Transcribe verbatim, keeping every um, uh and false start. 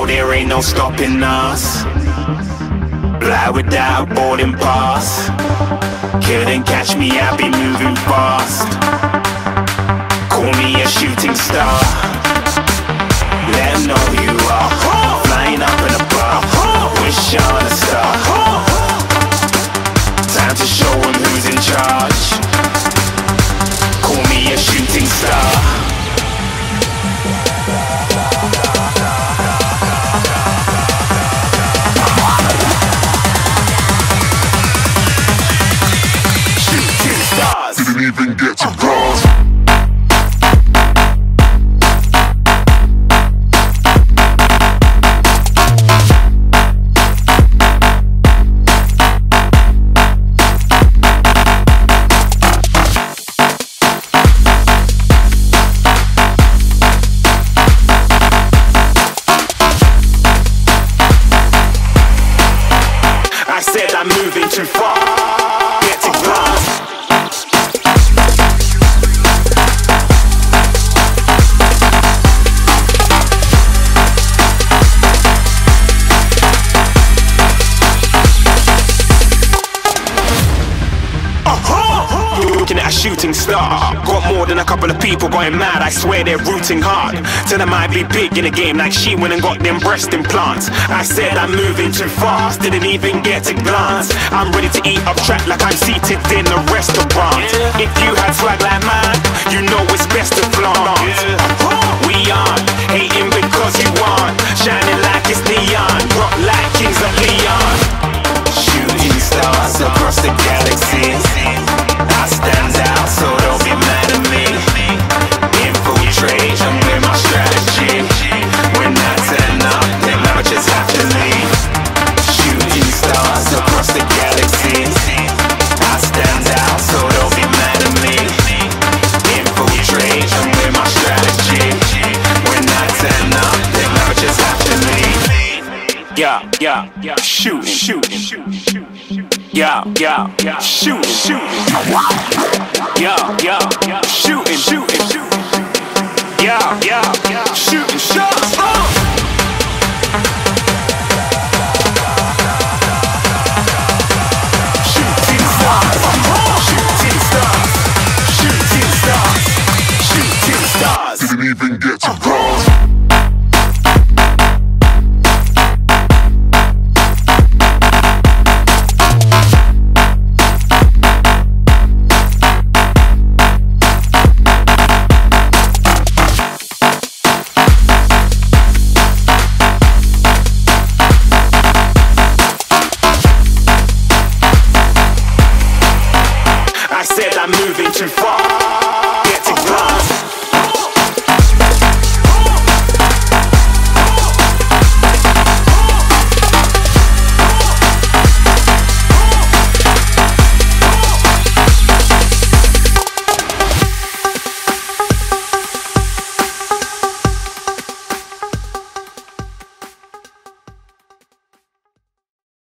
there ain't no stopping us. Fly without a boarding pass. Couldn't catch me, I be moving fast. Call me a shooting star. Let 'em know who you are. Flying up in a bar. Wish on a star. Time to show 'em who's in charge. Call me a shooting star. Didn't even get to cross. I said I'm moving too far. Get to glass. Looking at a shooting star. Got more than a couple of people going mad, I swear they're rooting hard. Tell them I be big in the game like she went and got them breast implants. I said I'm moving too fast, didn't even get a glance. I'm ready to eat up track like I'm seated in a restaurant. If you had swag like mine, you know it's best to flaunt. We aren't hating because you aren't shining like it's neon, rock like kings of Leon. Shooting stars across the galaxy. I stand out, so don't be mad at me. Infiltration with my strategy. When I turn up, then I just have to leave. Shooting stars across the galaxy. I stand out, so don't be mad at me. Infiltration with my strategy. When I turn up, then I just have to leave. Yeah, yeah, yeah. Shooting, shooting, shooting, shooting. Yeah, yeah, yeah, shooting, shooting. Yeah, yeah, yeah, shooting, shooting, shooting. Yeah, yeah, yeah, shooting shots. Uh. Shooting stars, shooting stars, shooting stars, shooting stars. Didn't even get to cross. I said I'm moving too far.